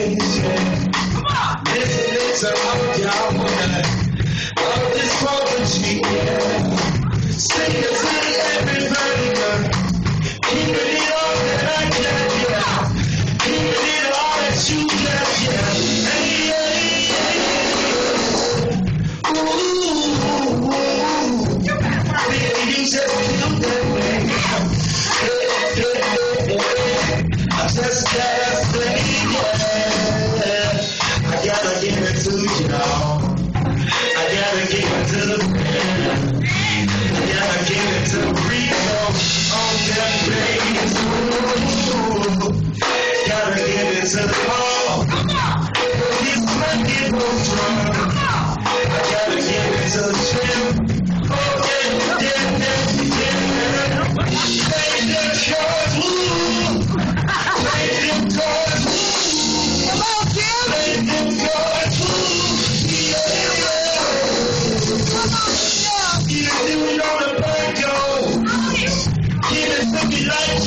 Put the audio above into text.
ways, yeah. Listening to all y'all women. All this poetry, yeah. Sing it to everybody, girl. Keep it all that I got, yeah. Keep it all that you got, yeah. Hey, hey, hey. Ooh, baby, you just feel that way. Hey, hey, hey. I just gotta say, yeah. I gotta give it to y'all. I gotta give it to the man. I gotta give it to Rico on that bass. Gotta give it to Paul. He's playing those drums. I gotta give it to Jim. Oh yeah, yeah, yeah, yeah. Play them cards, ooh. Play them cards, ooh. Come on, Jim. Play them cards, ooh. Yeah, yeah. Come on, Jim. You do it on the back, yo. Give it to me like